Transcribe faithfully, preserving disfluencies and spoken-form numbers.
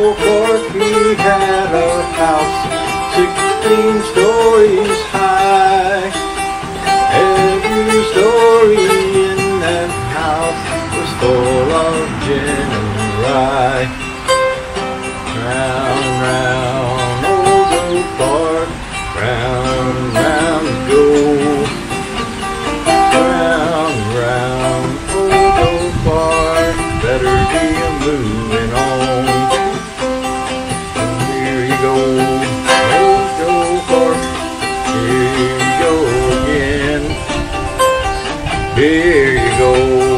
old Clark, he had a house sixteen stories high. Every story in that house was full of gin and rye. Round and round, old old Clark, round and round we go. Round and round, old old Clark, better be a moving on. Here you go, old old Clark, here you go again. Here you go.